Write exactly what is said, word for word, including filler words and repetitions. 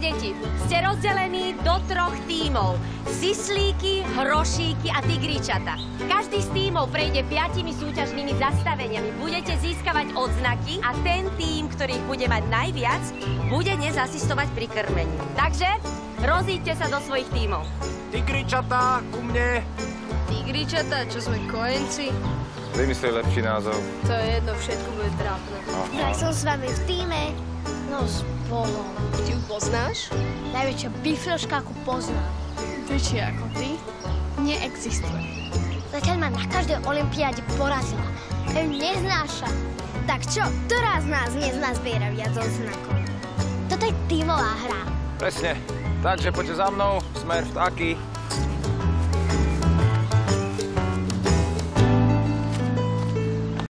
deti, ste rozdelení do troch tímov. Sislíky, hrošíky a tigričata. Každý z tímov prejde piatimi súťažnými zastaveniami. Budete získavať odznaky a ten tím, ktorý ich bude mať najviac, bude dnes asistovať pri krmení. Takže rozíďte sa do svojich tímov. Tigričatá, ku mne. Tigričatá, čo sme kojenci? Vymyslej lepší názov. To je jedno, všetko bude trápne. Tak som s vami v tíme. No spolu. Ty ju poznáš? Najväčšia bifloška, ako poznám. Väčšia ako ty? Neexistuje. Zatiaľ ma na každej olympiáde porazila. Ja ju neznáša. Tak čo, ktorá z nás nezná zbiera viac odznakov? Toto je tímová hra. Presne. Takže poďte za mnou, smer vtáky.